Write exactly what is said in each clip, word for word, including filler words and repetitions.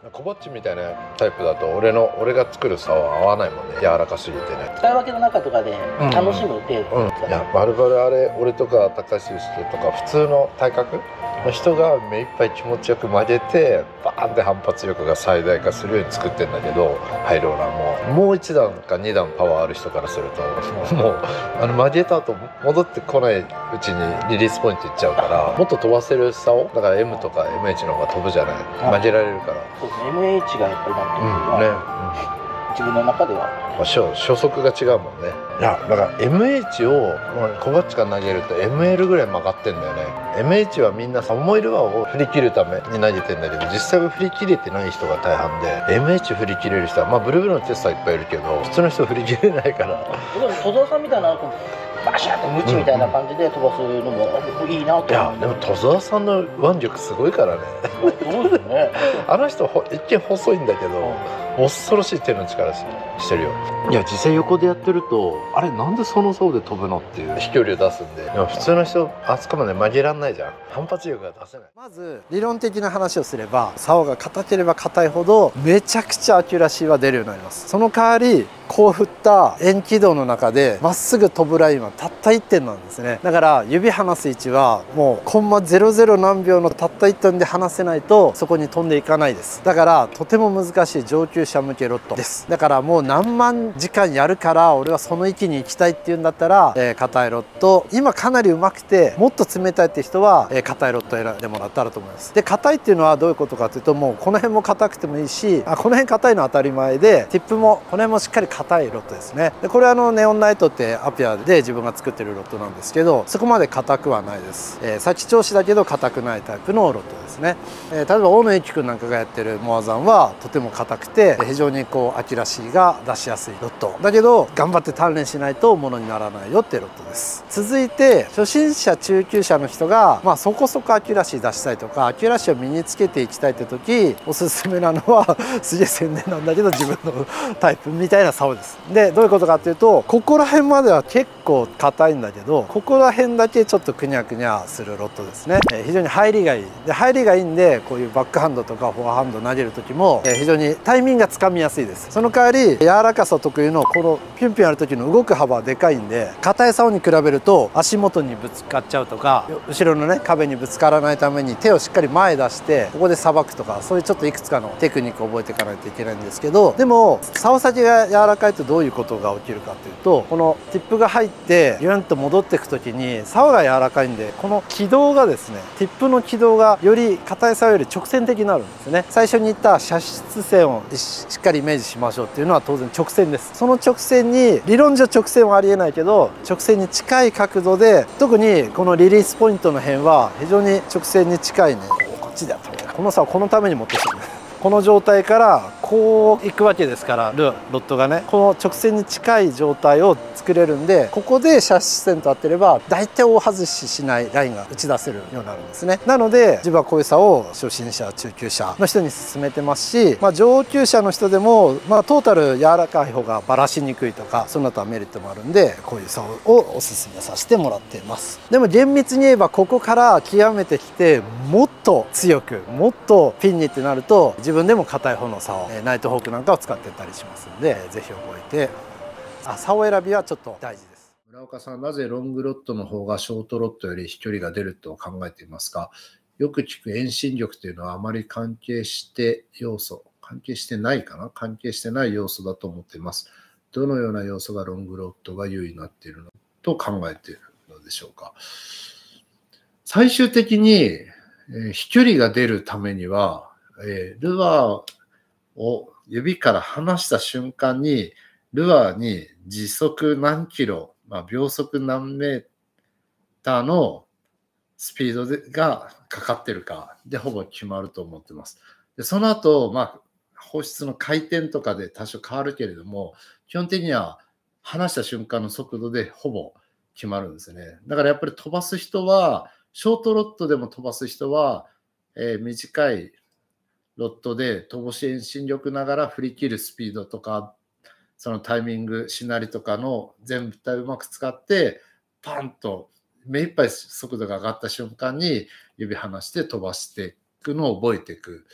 コバッチみたいなタイプだと俺の俺が作る差は合わないもんね、柔らかすぎてね。 使い分けの中とかで楽しむ程度、 うん、うん、いやバルバルあれ俺とか高橋とか普通の体格の人が目いっぱい気持ちよく曲げてバーンって反発力が最大化するように作ってんだけど、ハイローラーももういち段かに段パワーある人からするともうあの曲げた後戻ってこないうちにリリースポイントいっちゃうから、もっと飛ばせる差をだから M とか エムエイチ の方が飛ぶじゃない、曲げられるから。 そうですね、 エムエイチ がやっぱりなんていうか、 うんね、 うん、自分の中では、 まあ、初, 初速が違うもんね。いやだから エムエイチ をコバッチから投げると エムエル ぐらい曲がってんだよね。 エムエイチ はみんな重いルアーを振り切るために投げてんだけど、実際は振り切れてない人が大半で、 エムエイチ 振り切れる人はまあブルーブルーのテスターいっぱいいるけど普通の人振り切れないから。 でも戸沢さんみたいなバシャッとムチみたいな感じで飛ばすのもいいなと。 いやでも戸沢さんの腕力すごいからね。 そうですねあの人一見細いんだけど、恐ろしい手の力してるよ。いや実際横でやってるとあれなんでその竿で飛ぶのっていう飛距離を出すんで、でも普通の人あそこまで曲げらんないじゃん、反発力が出せない。 まず理論的な話をすれば、竿が硬ければ硬いほどめちゃくちゃアキュラシーは出るようになります。その代わりこう振った円軌道の中でまっすぐ飛ぶラインはたったいってんなんですね。だから指離す位置はもうコンマゼロゼロ何秒のたったいってんで離せないとそこに飛んでいかないです。だからとても難しい上級者向けロッドです。だからもう何万時間やるから俺はその域に行きたいっていうんだったら、えー、硬いロッド、今かなり上手くてもっと冷たいって人は、えー、硬いロッドを選んでもらったらと思います。で硬いっていうのはどういうことかというと、もうこの辺も硬くてもいいし、あこの辺硬いのは当たり前で、ティップもこの辺もしっかり硬いロッドですね。でこれはあのネオンナイトってアピアで自分が作ってるロッドなんですけど、そこまで硬くはないです。えー、先調子だけど硬くないタイプのロッドですね。えー、例えば大野由紀君なんかがやってるモアザンはとても硬くて非常にこうアキュラシーが出しやすいロッドだけど、頑張って鍛錬しないとものにならないよっていうロッドです。続いて初心者中級者の人が、まあ、そこそこアキュラシー出したいとかアキュラシーを身につけていきたいって時、おすすめなのはすげえ宣伝なんだけど自分のタイプみたいな竿です。でどういうことかっていうと、ここら辺までは結構硬いんだけど、ここら辺だけちょっとくにゃくにゃするロッドですね。えー、非常に入りがいいで入りがいいんで、こういうバックハンドとかフォアハンド投げる時も、えー、非常にタイミングがつかみやすいです。その代わり柔らかさ特有のこのピュンピュンやる時の動く幅はでかいんで、硬い竿に比べると足元にぶつかっちゃうとか、後ろのね壁にぶつからないために手をしっかり前出してここでさばくとか、そういうちょっといくつかのテクニックを覚えていかないといけないんですけど、でも竿先が柔らかいとどういうことが起きるかというと、このティップが入ってギュンと戻っていく時に竿が柔らかいんで、この軌道がですね、ティップの軌道がより硬い竿より直線的になるんですね。最初に言った射出線をしっかりイメージしましょうっていうのは当然直線です。その直線に理論上直線はありえないけど、直線に近い角度で、特にこのリリースポイントの辺は非常に直線に近いね。こっちでやった方がいいな。この竿このために持ってきたんです。この状態からこういくわけですから、ロッドがねこの直線に近い状態を作れるんで、ここで射出線と合ってれば大体大外ししないラインが打ち出せるようになるんですね。なので自分はこういう差を初心者中級者の人に勧めてますし、まあ、上級者の人でも、まあ、トータル柔らかい方がばらしにくいとか、その他メリットもあるんで、こういう差をおすすめさせてもらっています。でも厳密に言えばここから極めてきて、もっと強くもっとピンにってなると、自分でも硬い方の竿、ナイトホークなんかを使ってたりしますので、ぜひ覚えて、あ竿選びはちょっと大事です。 村岡さん、なぜロングロッドの方がショートロッドより飛距離が出ると考えていますか？よく聞く遠心力というのはあまり関係して要素、関係してないかな関係してない要素だと思っています。どのような要素がロングロッドが優位になっているのと考えているのでしょうか？最終的に、えー、飛距離が出るためには、えー、ルアーを指から離した瞬間にルアーに時速何キロ、まあ、秒速何メーターのスピードがかかってるかでほぼ決まると思ってます。でその後、まあ、放出の回転とかで多少変わるけれども、基本的には離した瞬間の速度でほぼ決まるんですね。だからやっぱり飛ばす人は、ショートロットでも飛ばす人は、えー、短いロットで乏しい遠心力ながら振り切るスピードとか、そのタイミング、しなりとかの全部体をうまく使って、パンと目いっぱい速度が上がった瞬間に指離して飛ばしていくのを覚えていく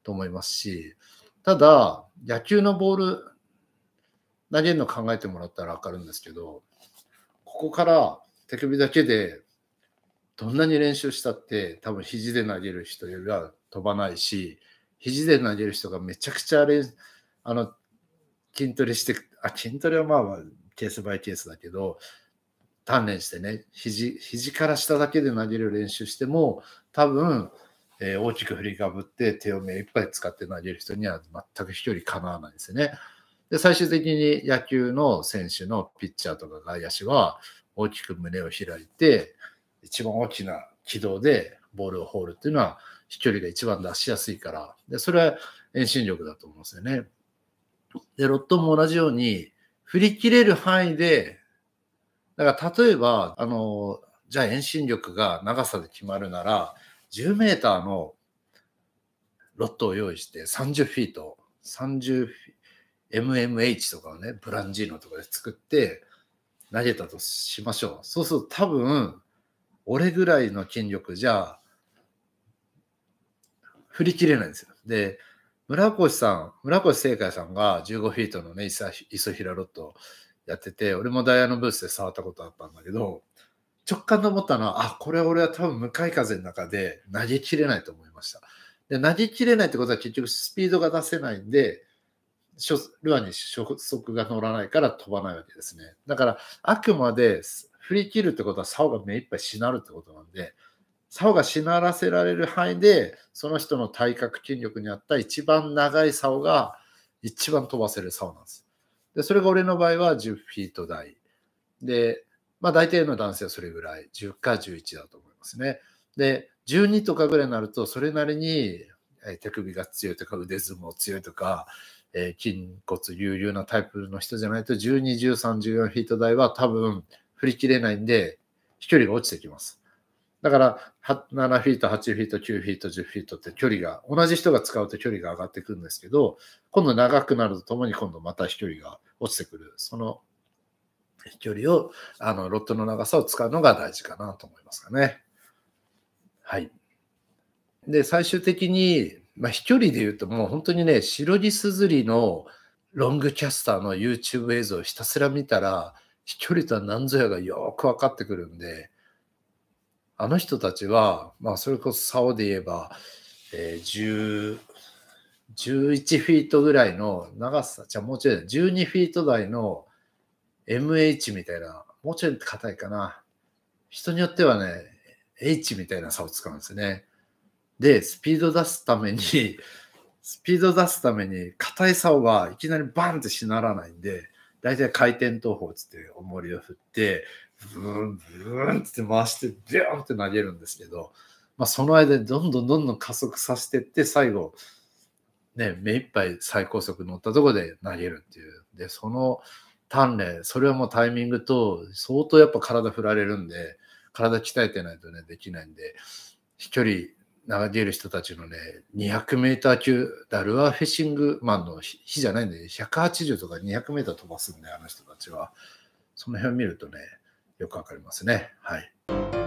と思いますし、ただ、野球のボール投げるの考えてもらったら分かるんですけど、ここから手首だけでどんなに練習したって多分肘で投げる人よりは飛ばないし、肘で投げる人がめちゃくちゃ練あの筋トレして、あ、筋トレはまあまあケースバイケースだけど、鍛錬してね、肘、肘から下だけで投げる練習しても、多分、えー大きく振りかぶって手を目いっぱい使って投げる人には全く飛距離かなわないですよね。で、最終的に野球の選手のピッチャーとか外野手は大きく胸を開いて、一番大きな軌道でボールを放るっていうのは飛距離が一番出しやすいから、で、それは遠心力だと思うんですよね。で、ロットも同じように振り切れる範囲で、だから例えば、あの、じゃあ遠心力が長さで決まるなら、じゅうメーターのロットを用意してさんじゅうフィート、さんじゅうエムエムエイチ とかをね、ブランジーノとかで作って投げたとしましょう。そうすると多分、俺ぐらいの筋力じゃ振り切れないんですよ。で、村越さん、村越正海さんがじゅうごフィートのね、イソイソヒラロットやってて、俺もダイヤのブースで触ったことあったんだけど、直感で思ったのは、あ、これ俺は多分向かい風の中で投げきれないと思いました。で、投げきれないってことは結局スピードが出せないんで、ルアーに初速が乗らないから飛ばないわけですね。だから、あくまで振り切るってことは竿が目いっぱいしなるってことなんで、竿がしならせられる範囲で、その人の体格筋力に合った一番長い竿が一番飛ばせる竿なんです。で、それが俺の場合はじゅうフィート台。で、まあ大体の男性はそれぐらい、じゅうかじゅういちだと思いますね。で、じゅうにとかぐらいになると、それなりに手首が強いとか腕相撲強いとか、えー、筋骨隆々なタイプの人じゃないと、じゅうに、じゅうさん、じゅうよんフィート台は多分振り切れないんで、飛距離が落ちてきます。だから、ななフィート、はちフィート、きゅうフィート、じゅうフィートって距離が、同じ人が使うと距離が上がってくるんですけど、今度長くなるとともに今度また飛距離が落ちてくる。その飛距離を、あの、ロットの長さを使うのが大事かなと思いますかね。はい。で、最終的に、まあ、飛距離で言うともう本当にね、シロギス釣りのロングキャスターの YouTube 映像をひたすら見たら、飛距離とは何ぞやがよく分かってくるんで、あの人たちは、まあ、それこそ竿で言えば、えー、じゅう、じゅういちフィートぐらいの長さ、じゃあもうちょい、じゅうにフィート台の エムエイチ みたいな、もうちょい硬いかな。人によってはね、H みたいな竿を使うんですよね。で、スピード出すために、スピード出すために、硬い竿はいきなりバンってしならないんで、だいたい回転投法つって重りを振って、ブーン、ブーンって回して、ビューンって投げるんですけど、まあ、その間にどんどんどんどん加速させていって、最後、ね、目いっぱい最高速乗ったところで投げるっていう。で、その鍛錬、それはもうタイミングと、相当やっぱ体振られるんで、体鍛えてないとね、できないんで、飛距離投げる人たちのね、にひゃくメーター級、ルアーフィッシングマンの日じゃないんで、ひゃくはちじゅうとかにひゃくメーター飛ばすんで、あの人たちは。その辺を見るとね、よくわかりますね。はい。